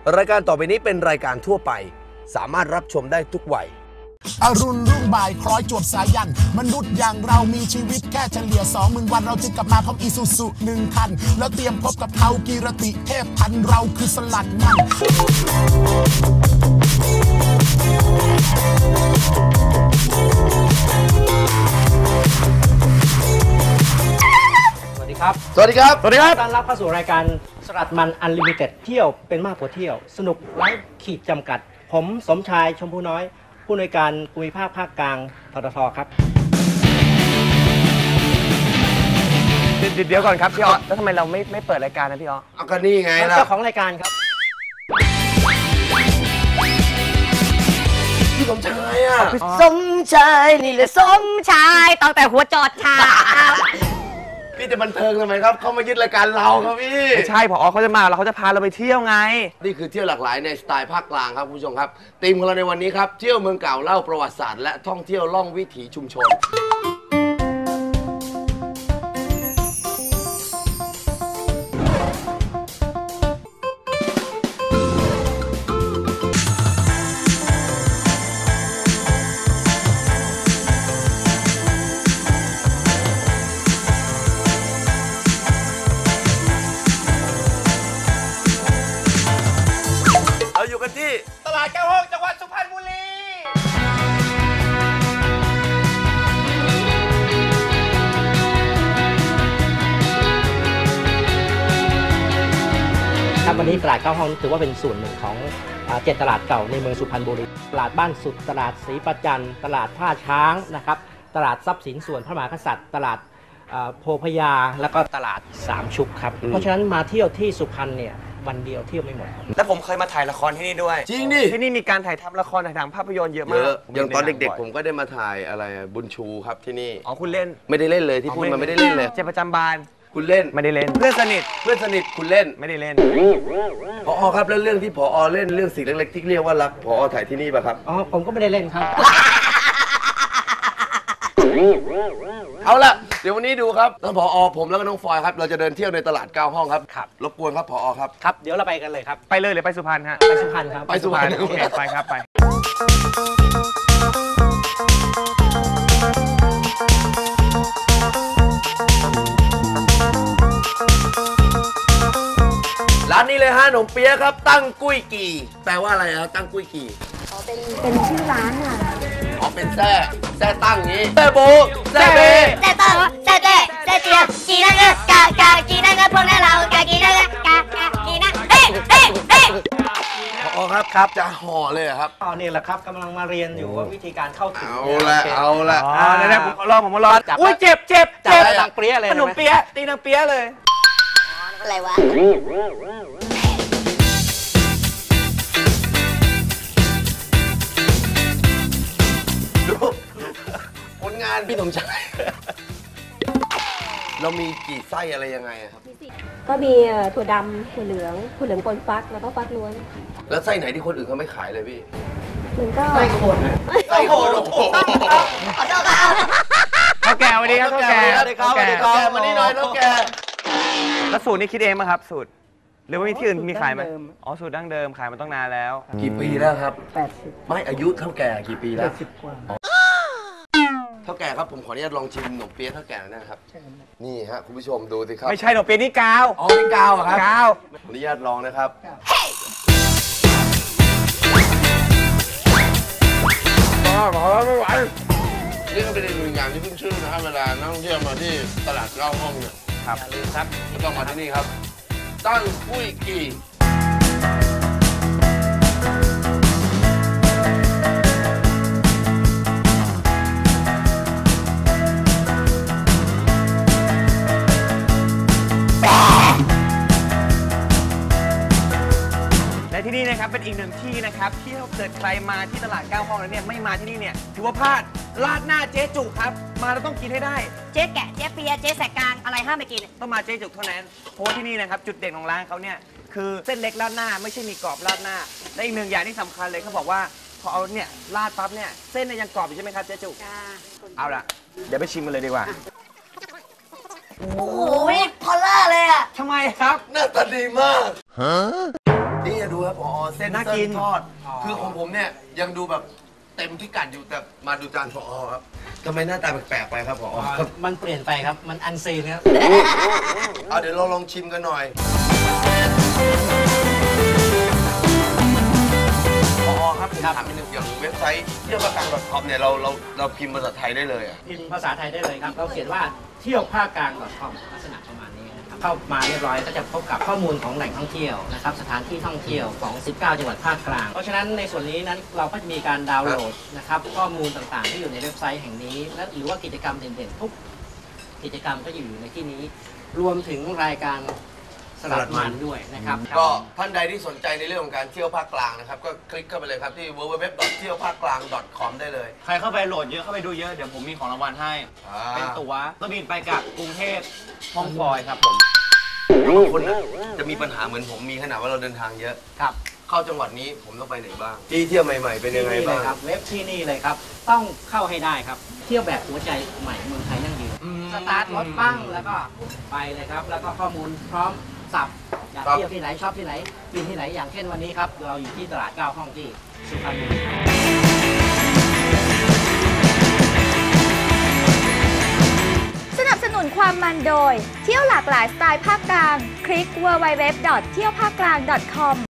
รายการต่อไปนี้เป็นรายการทั่วไปสามารถรับชมได้ทุกวัยอรุณรุ่งบ่ายคล้อยจวบสายันมนุษย์อย่างเรามีชีวิตแค่เฉลี่ย20,000 วันเราจึงกลับมาพร้อมอีซูซุ1 คันแล้วเตรียมพบกับเขากีรติเทพพันเราคือสลัดมันสวัสดีครับสวัสดีครับสวัสดีครับต้อนรับเข้าสู่รายการสลัดมันอันลิมิเต็ดเที่ยวเป็นมากกว่าเที่ยวสนุกไร้ขีดจำกัดผมสมชายชมพูน้อยผู้อำนวยการภูมิภาคภาคกลางทททครับเดี๋ยวก่อนครับพี่อ๋อแล้วทำไมเราไม่เปิดรายการนะพี่อ๋อเอาก็นี่ไงล่ะเจ้าของรายการครับพี่สมชายอ่ะสมชายนี่แหละสมชายตั้งแต่หัวจอดชาพี่จะบันเทิงทำไมครับเขามายึดรายการเราครับพี่ไม่ใช่ผอเขาจะมาแล้วเขาจะพาเราไปเที่ยวไงนี่คือเที่ยวหลากหลายในสไตล์ภาคกลางครับคุณผู้ชมครับธีมของเราในวันนี้ครับเที่ยวเมืองเก่าเล่าประวัติศาสตร์และท่องเที่ยวล่องวิถีชุมชนอยู่กันที่ตลาดแก้วห้องจังหวัดสุพรรณบุรีครับวันนี้ตลาดเก้าห้องถือว่าเป็นส่วนหนึ่งของ7 ตลาดเก่าในเมืองสุพรรณบุรีตลาดบ้านสุดตลาดศรีประจันตลาดท่าช้างนะครับตลาดทรัพย์สินส่วนพระมหากษัตริย์ตลาดโพพยาแล้วก็ตลาด3 ชุกครับเพราะฉะนั้นมาเที่ยวที่สุพรรณเนี่ยวันเดียวเที่ยวไม่หมดแล้วผมเคยมาถ่ายละครที่นี่ด้วยจริงดิที่นี่มีการถ่ายทำละครถ่ายทำภาพยนตร์เยอะมากอย่างตอนเด็กๆผมก็ได้มาถ่ายอะไรบุญชูครับที่นี่อ๋อคุณเล่นไม่ได้เล่นเลยที่พูดมาไม่ได้เล่นเลยเจ็บประจำบานคุณเล่นไม่ได้เล่นเพื่อนสนิทคุณเล่นไม่ได้เล่นผอครับแล้วเรื่องที่ผอเล่นเรื่องสิ่งเล็กๆที่เรียกว่ารักผอถ่ายที่นี่ป่ะครับอ๋อผมก็ไม่ได้เล่นครับเอาละเดี๋ยววันนี้ดูครับน้องผอผมแล้วก็น้องฟอยครับเราจะเดินเที่ยวในตลาด9 ห้องครับรบกวนครับผอครับครับเดี๋ยวเราไปกันเลยครับไปเลยหรือไปสุพรรณฮะไปสุพรรณครับไปสุพรรณโอเคไปครับไปร้านนี้เลยฮะขนมเปี๊ยะครับตั้งกุ้ยกี่แปลว่าอะไรครับตั้งกุ้ยกี่อ๋อเป็นชื่อร้านค่ะอ๋อเป็นแซ่ตั้งงี้แซ่โบแซ่เบแซ่ตั้งแซ่เต้แซ่เจียกีนังกากากีนังพวกนั้นเรากากีนังกากีนังเฮ้ผอครับจะห่อเลยครับอ๋อนี่แหละครับกำลังมาเรียนอยู่ว่าวิธีการเข้าถึงเอาละได้ผมลองอุ้ยเจ็บตังเปี๊ยะเลยขนมเปี๊ยะตีนังเปี๊ยะเลยอะไรวะผลงานพี่สมชายเรามีกี่ไส้อะไรยังไงครับก็มีถั่วดำถั่วเหลืองปนฟักแล้วก็ฟักล้วนแล้วไส้ไหนที่คนอื่นเขาไม่ขายเลยพี่มันก็ไส้โคนโอ้โหเท่าแก่วันนี้ครับเท่าแก่มานี่หน่อยเท่าแก่แล้วสูตรนี้คิดเองมั้ยครับสูตรหรือว่ามีที่อื่นมีขายไหมอ๋อสูตรดั้งเดิมขายมาตั้งนานแล้วกี่ปีแล้วครับ 80 ไม่อายุเท่าแก่กี่ปีแล้ว 80 กว่าเท่าแก่ครับผมขออนุญาตลองชิมขนมเปี๊ยะเท่าแก่นะครับนี่ฮะคุณผู้ชมดูสิครับไม่ใช่ขนมเปี๊ยะนี่กาวอ๋อนี่กาวครับกาวขออนุญาตลองนะครับไม่ไหวนี่ก็เป็นอีกหนึ่งอย่างที่ขึ้นชื่อนะครับเวลานักท่องเที่ยวมาที่ตลาด9 ห้องเนี่ยครับก็ต้องมาที่นี่ครับตั้งกุ้ยกี่และที่นี่นะครับเป็นอีกหนึ่งที่นะครับที่ถ้าเกิดใครมาที่ตลาด9 ห้องแล้วเนี่ยไม่มาที่นี่เนี่ยถือว่าพลาดราดหน้าเจ๊จุกครับมาแล้วต้องกินให้ได้เจ๊แกะเจ๊เปียเจ๊แสกกลางอะไรห้ามไปกินต้องมาเจ๊จุกเท่านั้นเพราะที่นี่นะครับจุดเด่นของร้านเขาเนี่ยคือเส้นเล็กราดหน้าไม่ใช่มีกรอบราดหน้าและอีกหนึ่งอย่างที่สำคัญเลยเขาบอกว่าพอเอาเนี่ยราดปั๊บเนี่ยเส้นเนี่ยยังกรอบอยู่ใช่ไหมครับเจ๊จุกเอาล่ะเดี๋ยวไปชิมกันเลยดีกว่าโอ้โหพอลล่าเลยอะทำไมครับหน้าตาดีมากฮะนี่ดูครับผอเส้นน่ากินทอด คือของผมเนี่ยยังดูแบบเต็มพิกัดอยู่แต่มาดูจานผอครับทำไมหน้าตาแปลกๆไปครับผอครับมันเปลี่ยนไปครับ มันอันซีนครับเอาเดี๋ยวเราลองชิมกันหน่อยผอครับผมถามนิดนึงอย่างเว็บไซต์เที่ยวภาคกลาง .com เนี่ยเราพิมพ์ภาษาไทยได้เลยอะพิมพ์ภาษาไทยได้เลยครับ เราเขียนว่าเที่ยวภาคกลาง .com ลักษณะประมาณนี้นะครับ เข้ามาเรียบร้อยก็จะพบกับข้อมูลของแหล่งท่องเที่ยวนะครับสถานที่ท่องเที่ยวของ 19 จังหวัดภาคกลาง เพราะฉะนั้นในส่วนนี้นั้นเราก็จะมีการดาวน์โหลดนะครับข้อมูลต่างๆ ที่อยู่ในเว็บไซต์แห่งนี้ และหรือว่ากิจกรรมเด่นๆทุกกิจกรรมก็อยู่ในที่นี้ รวมถึงรายการสลัดมันด้วยนะครับก็ท่านใดที่สนใจในเรื่องของการเที่ยวภาคกลางนะครับก็คลิกเข้าไปเลยครับที่ www.tieowphaklang.com ได้เลยใครเข้าไปโหลดเยอะเข้าไปดูเยอะเดี๋ยวผมมีของรางวัลให้ เป็นตั๋วเครื่องบินไปกับกรุงเทพฮ่องกงครับผมบางคนนะจะมีปัญหาเหมือนผมมีขนาดว่าเราเดินทางเยอะครับเข้าจังหวัดนี้ผมต้องไปไหนบ้างที่เที่ยวใหม่ๆเป็นยังไงที่นี่เลบ้าย งครับเว็บที่นี่เลยครับ ต้องเข้าให้ได้ครับ เที่ยวแบบหัวใจใหม่เมืองไทยยั่งยืนสตาร์ทรถปั้งแล้วก็ไปเลยครับ แล้วก็ข้อมูลพร้อมสับอยากเที่ยวที่ไหนชอบที่ไหนกินที่ไหนอย่างเช่นวันนี้ครับ เราอยู่ที่ตลาด9 ห้องที่สุพรรณบุรีสนับสนุนความมันโดย เที่ยวหลากหลายสไตล์ภาคกลาง คลิก www.tieowphaklang.com